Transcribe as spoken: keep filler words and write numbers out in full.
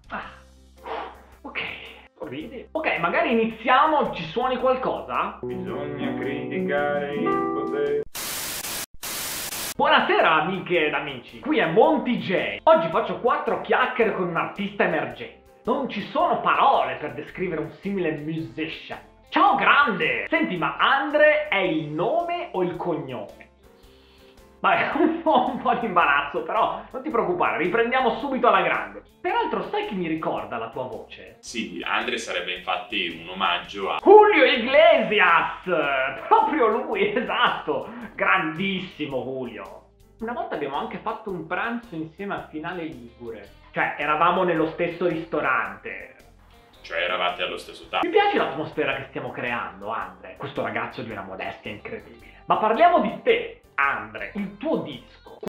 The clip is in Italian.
Ah, ok, sorridi. Ok, magari iniziamo, ci suoni qualcosa? Bisogna criticare il potere. Buonasera amiche ed amici, qui è Monty J. Oggi faccio quattro chiacchiere con un artista emergente. Non ci sono parole per descrivere un simile musician. Ciao grande! Senti, ma Andre è il nome o il cognome? Vabbè, un po', un po' di imbarazzo, però non ti preoccupare, riprendiamo subito alla grande. Peraltro, sai chi mi ricorda la tua voce? Sì, Andre sarebbe infatti un omaggio a... Julio Iglesias! Proprio lui, esatto! Grandissimo Julio! Una volta abbiamo anche fatto un pranzo insieme al Finale Ligure. Cioè, eravamo nello stesso ristorante. Cioè eravate allo stesso tavolo. Mi piace l'atmosfera che stiamo creando, Andre. Questo ragazzo di una modestia incredibile. Ma parliamo di te, Andre. Il tuo disco